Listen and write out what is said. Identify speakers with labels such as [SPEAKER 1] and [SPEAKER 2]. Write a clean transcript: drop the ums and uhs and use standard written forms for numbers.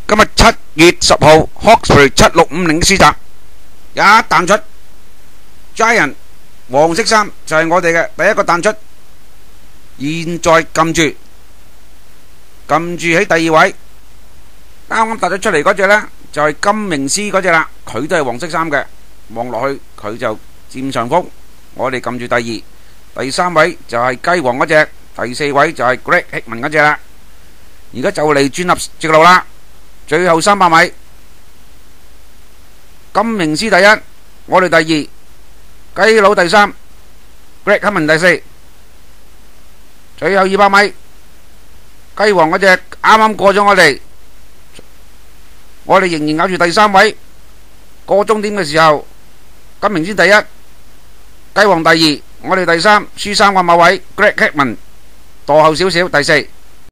[SPEAKER 1] 今日7月10號 Hawkesbury 7650嘅試閘一彈出 Giant 黃色衫就係我哋嘅第一個彈出，現在撳住喺第二位，啱啱彈咗出嚟嗰隻呢，就係金明獅嗰隻啦，佢都係黃色衫嘅，望落去佢就佔上風。我哋撳住第二、第三位就係雞王嗰隻，第四位就係 Greg Hickman 嗰隻啦。而家就嚟轉入直路啦，最後300米，金明獅第一，我哋第二，雞佬第三 ，Greg Hickman第四，最後200米，雞王嗰隻啱啱過咗我哋仍然咬住第三位。過終點嘅時候，金明獅第一，雞王第二，我哋第三，輸3個馬位 ，Greg Hickman 墮後少少第四。